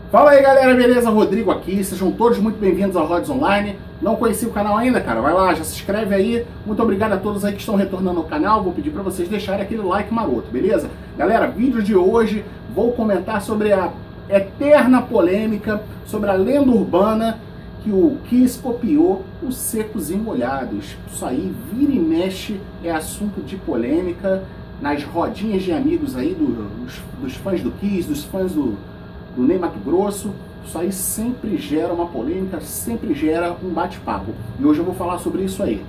Fala aí galera, beleza? Rodrigo aqui, sejam todos muito bem-vindos ao Rods Online. Não conheci o canal ainda, cara? Vai lá, já se inscreve aí. Muito obrigado a todos aí que estão retornando ao canal. Vou pedir para vocês deixarem aquele like maroto, beleza? Galera, vídeo de hoje, vou comentar sobre a eterna polêmica, sobre a lenda urbana que o Kiss copiou os Secos e Molhados. Isso aí, vira e mexe, é assunto de polêmica nas rodinhas de amigos aí dos fãs do Kiss, dos fãs do Ney Matogrosso. Isso aí sempre gera uma polêmica, sempre gera um bate-papo. E hoje eu vou falar sobre isso aí.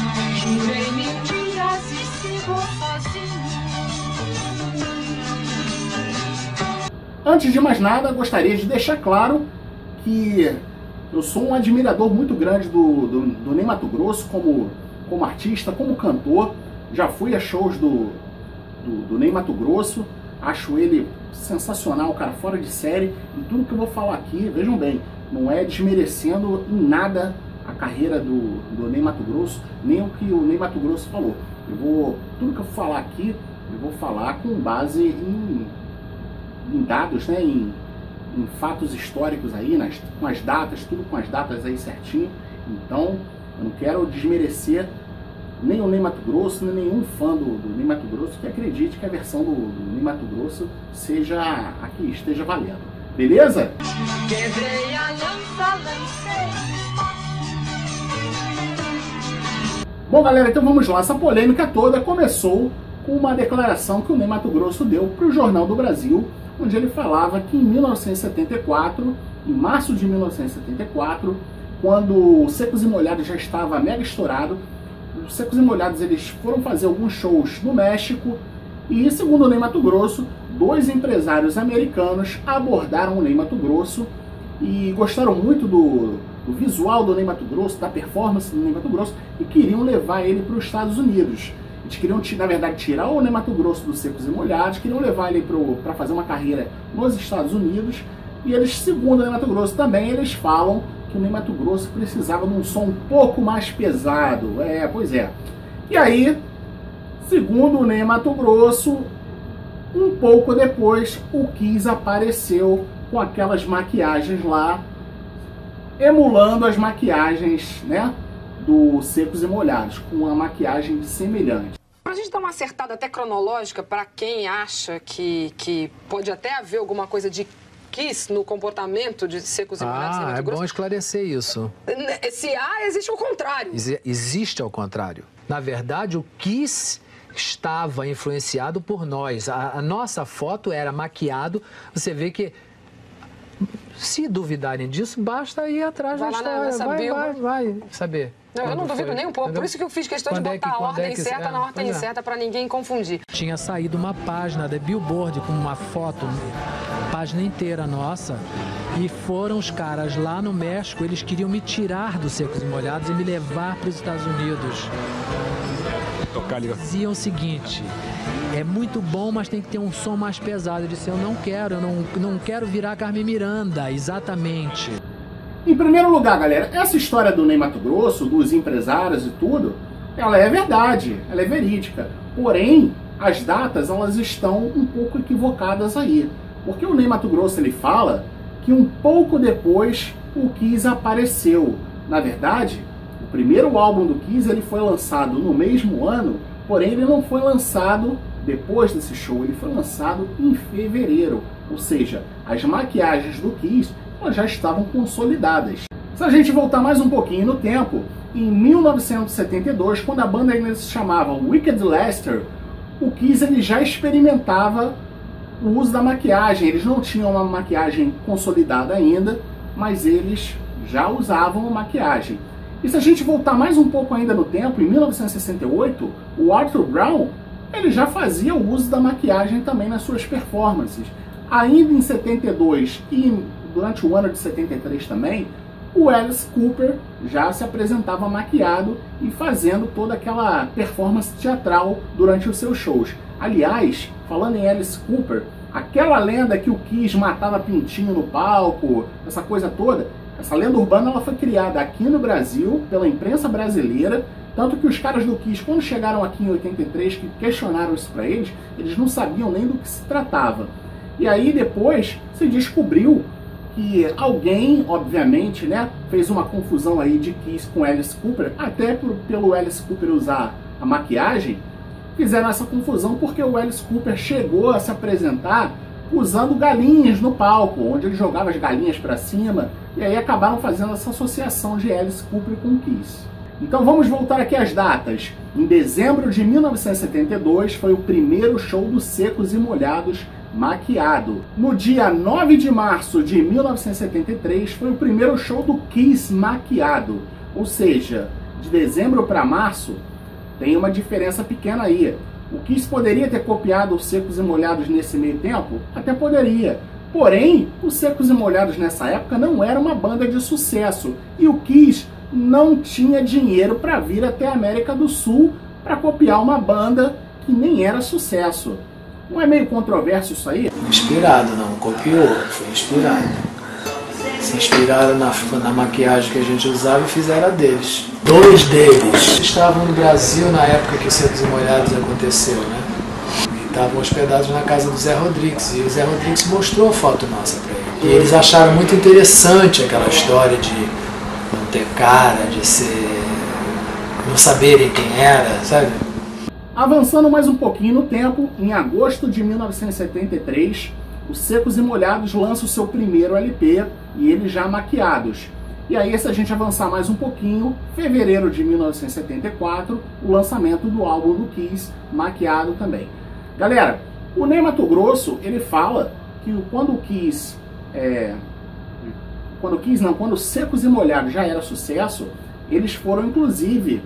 Antes de mais nada, gostaria de deixar claro que eu sou um admirador muito grande do Ney Matogrosso como artista, como cantor. Já fui a shows do Ney Matogrosso. Acho ele sensacional, cara, fora de série. E tudo que eu vou falar aqui, vejam bem, não é desmerecendo em nada a carreira do Ney Matogrosso, nem o que o Ney Matogrosso falou. Tudo que eu falar aqui, eu vou falar com base em dados, né, em fatos históricos aí, com as datas, tudo com as datas aí certinho. Então, eu não quero desmerecer nem o Ney Matogrosso, nem nenhum fã do Ney Matogrosso que acredite que a versão do Ney Matogrosso seja a que esteja valendo. Beleza? Quebrei a lança, lancei. Bom, galera, então vamos lá. Essa polêmica toda começou com uma declaração que o Ney Matogrosso deu para o Jornal do Brasil, onde ele falava que em 1974, em março de 1974, quando o Secos e Molhados já estava mega estourado, os Secos e Molhados eles foram fazer alguns shows no México e, segundo o Ney Matogrosso, dois empresários americanos abordaram o Ney Matogrosso e gostaram muito do visual do Ney Matogrosso, da performance do Ney Matogrosso, e queriam levar ele para os Estados Unidos. Eles queriam, na verdade, tirar o Ney Matogrosso dos Secos e Molhados, queriam levar ele para fazer uma carreira nos Estados Unidos. E eles, segundo o Ney Matogrosso também, eles falam que o Ney Matogrosso precisava de um som um pouco mais pesado. Pois é. E aí, segundo o Ney Matogrosso, um pouco depois, o Kiss apareceu com aquelas maquiagens lá, emulando as maquiagens, né, do Secos e Molhados, com uma maquiagem semelhante. Pra gente dar uma acertada até cronológica, para quem acha que pode até haver alguma coisa de Kiss no comportamento de Secos e Molhados. É bom esclarecer isso. Se há, existe o contrário. Existe ao contrário. Na verdade, o Kiss estava influenciado por nós. A nossa foto era maquiado. Você vê que, se duvidarem disso, basta ir atrás da história. Vai saber. Não, eu não duvido nem um pouco. Por isso que eu fiz questão de botar a ordem certa na ordem certa, para ninguém confundir. Tinha saído uma página da Billboard com uma foto, página inteira nossa, e foram os caras lá no México, eles queriam me tirar dos Secos e Molhados e me levar para os Estados Unidos. Diziam o seguinte: é muito bom, mas tem que ter um som mais pesado. Eu disse, eu não quero virar Carmen Miranda, exatamente. Em primeiro lugar, galera, essa história do Ney Matogrosso, dos empresários e tudo, ela é verdade, ela é verídica. Porém, as datas, elas estão um pouco equivocadas aí. Porque o Ney Matogrosso, ele fala que um pouco depois o Kiss apareceu. Na verdade, o primeiro álbum do Kiss, ele foi lançado no mesmo ano, porém ele não foi lançado depois desse show, ele foi lançado em fevereiro. Ou seja, as maquiagens do Kiss elas já estavam consolidadas. Se a gente voltar mais um pouquinho no tempo, em 1972, quando a banda ainda se chamava Wicked Lester, o Kiss ele já experimentava o uso da maquiagem. Eles não tinham uma maquiagem consolidada ainda, mas eles já usavam a maquiagem. E se a gente voltar mais um pouco ainda no tempo, em 1968, o Arthur Brown ele já fazia o uso da maquiagem também nas suas performances. Ainda em 72 e durante o ano de 73 também, o Alice Cooper já se apresentava maquiado e fazendo toda aquela performance teatral durante os seus shows. Aliás, falando em Alice Cooper, aquela lenda que o Kiss matava pintinho no palco, essa coisa toda, essa lenda urbana ela foi criada aqui no Brasil pela imprensa brasileira, tanto que os caras do Kiss, quando chegaram aqui em 83, que questionaram isso para eles não sabiam nem do que se tratava. E aí depois se descobriu que alguém, obviamente, né, fez uma confusão aí de Kiss com Alice Cooper, até pelo Alice Cooper usar a maquiagem, fizeram essa confusão porque o Alice Cooper chegou a se apresentar usando galinhas no palco, onde ele jogava as galinhas para cima, e aí acabaram fazendo essa associação de Alice Cooper com Kiss. Então vamos voltar aqui às datas. Em dezembro de 1972 foi o primeiro show do Secos e Molhados maquiado. No dia 9 de março de 1973 foi o primeiro show do Kiss maquiado. Ou seja, de dezembro para março tem uma diferença pequena aí. O Kiss poderia ter copiado os Secos e Molhados nesse meio tempo? Até poderia. Porém, os Secos e Molhados nessa época não era uma banda de sucesso. E o Kiss não tinha dinheiro para vir até a América do Sul para copiar uma banda que nem era sucesso. Não é meio controverso isso aí? Inspirado, não copiou, foi inspirado. Se inspiraram na maquiagem que a gente usava e fizeram a deles. 2 deles estavam no Brasil na época que o Secos e Molhados aconteceu, né? E estavam hospedados na casa do Zé Rodrigues. E o Zé Rodrigues mostrou a foto nossa para eles. E eles acharam muito interessante aquela história de não ter cara, de ser... não saberem quem era, sabe? Avançando mais um pouquinho no tempo, em agosto de 1973, os Secos e Molhados lançam o seu primeiro LP, e eles já maquiados. E aí, se a gente avançar mais um pouquinho, fevereiro de 1974, o lançamento do álbum do Kiss, maquiado também. Galera, o Ney Matogrosso, ele fala que quando os Secos e Molhados já era sucesso, eles foram, inclusive,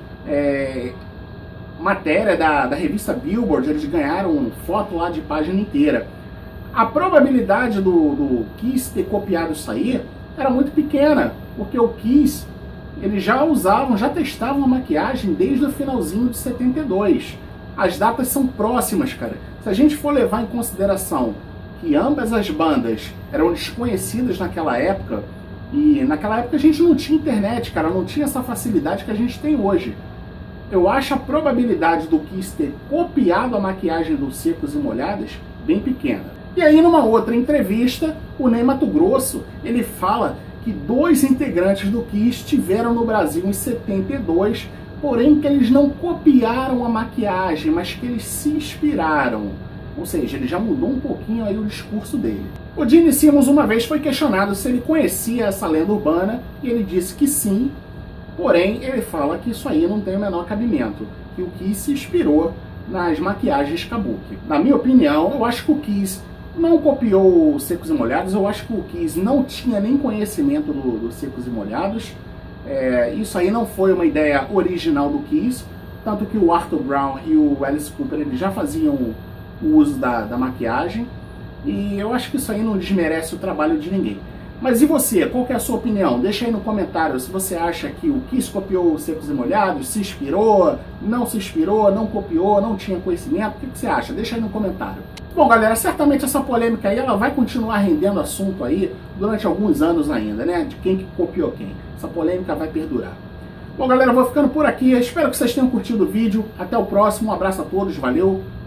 matéria da revista Billboard, eles ganharam foto lá de página inteira. A probabilidade do Kiss ter copiado isso aí era muito pequena, porque o Kiss, eles já testavam a maquiagem desde o finalzinho de 72. As datas são próximas, cara. Se a gente for levar em consideração que ambas as bandas eram desconhecidas naquela época, e naquela época a gente não tinha internet, cara, não tinha essa facilidade que a gente tem hoje. Eu acho a probabilidade do Kiss ter copiado a maquiagem dos Secos e Molhados bem pequena. E aí, numa outra entrevista, o Ney Matogrosso, ele fala que 2 integrantes do Kiss estiveram no Brasil em 72, porém que eles não copiaram a maquiagem, mas que eles se inspiraram. Ou seja, ele já mudou um pouquinho aí o discurso dele. O Gene Simmons uma vez foi questionado se ele conhecia essa lenda urbana, e ele disse que sim, porém ele fala que isso aí não tem o menor cabimento, que o Kiss se inspirou nas maquiagens Kabuki. Na minha opinião, eu acho que o Kiss não copiou os Secos e Molhados, eu acho que o Kiss não tinha nem conhecimento dos Secos e Molhados. Isso aí não foi uma ideia original do Kiss, tanto que o Arthur Brown e o Alice Cooper eles já faziam o uso da maquiagem, e eu acho que isso aí não desmerece o trabalho de ninguém. Mas e você? Qual que é a sua opinião? Deixa aí no comentário se você acha que o Kiss copiou os Secos e Molhados, se inspirou, não copiou, não tinha conhecimento. O que você acha? Deixa aí no comentário. Bom, galera, certamente essa polêmica aí ela vai continuar rendendo assunto aí durante alguns anos ainda, né? De quem que copiou quem. Essa polêmica vai perdurar. Bom, galera, eu vou ficando por aqui. Espero que vocês tenham curtido o vídeo. Até o próximo. Um abraço a todos. Valeu!